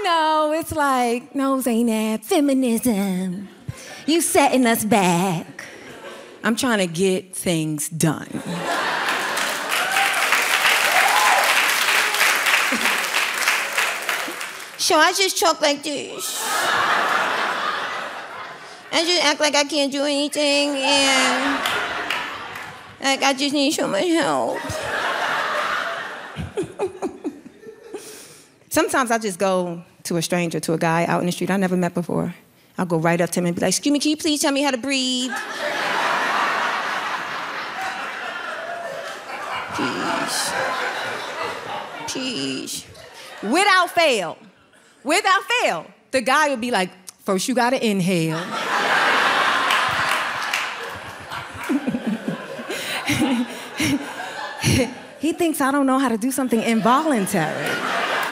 know, it's like, no, Zainab, feminism. You setting us back. I'm trying to get things done. So I just talk like this. I just act like I can't do anything and like I just need so much help. Sometimes I just go to a stranger, to a guy out in the street I never met before. I'll go right up to him and be like, excuse me, can you please tell me how to breathe? Please. Please. Without fail, the guy would be like, first you gotta inhale. He thinks I don't know how to do something involuntary.